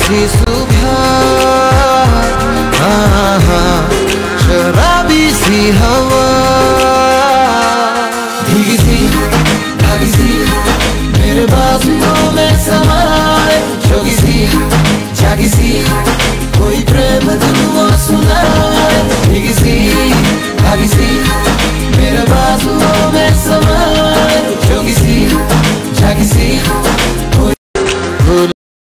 सी सुबह, शराबी सी हवा, भीगी सी भागी सी मेरे बाजुओं में समाए, जोगी सी जागी सी